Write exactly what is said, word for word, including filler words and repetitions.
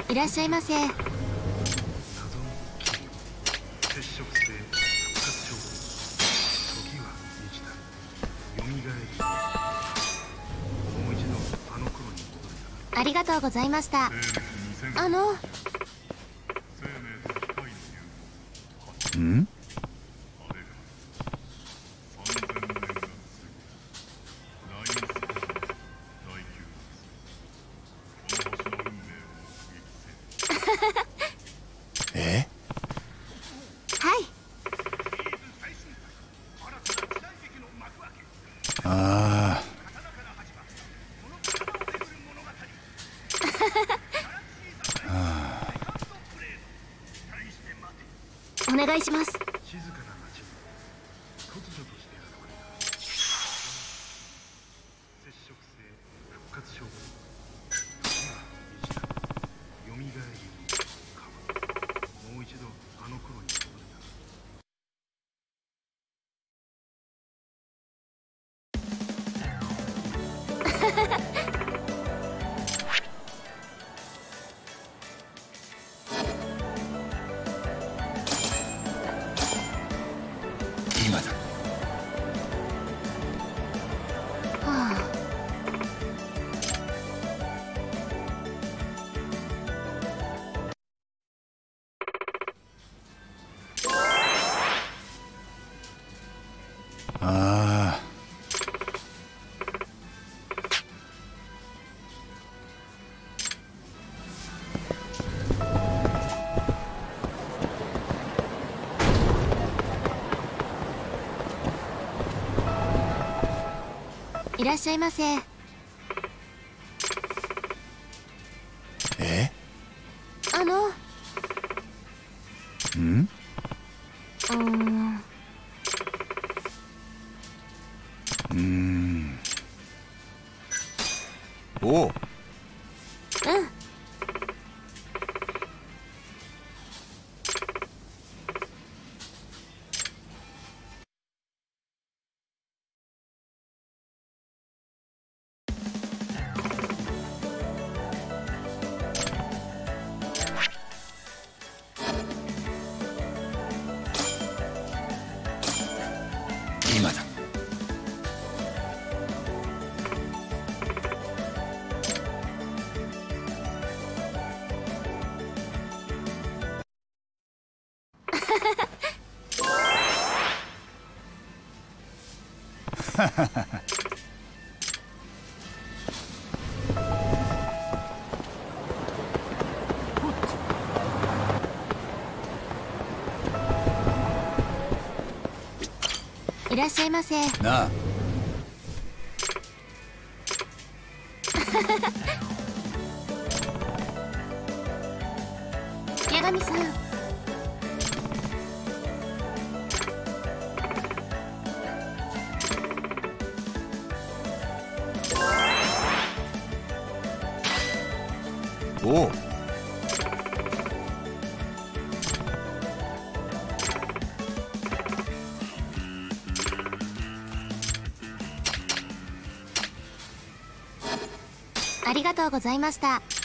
いらっしゃいませ。 接触性復活症時は満ちた。よみがえり。もう一度あの頃に戻れた。 ありがとうございました。あのん？え？ はい。 ああ。 お願いします。 静かな街に突如として現れた。接触性復活症時は満ちた。よみがえりかも。もう一度あの頃に戻れた。 今だ。 はああ。 いらっしゃいませ。 え？ あのん？ うーんうーん。おう。 うん。 今だ。はははは。 いらっしゃいませ。 なあ。 八神さん。 おう。 ありがとうございました。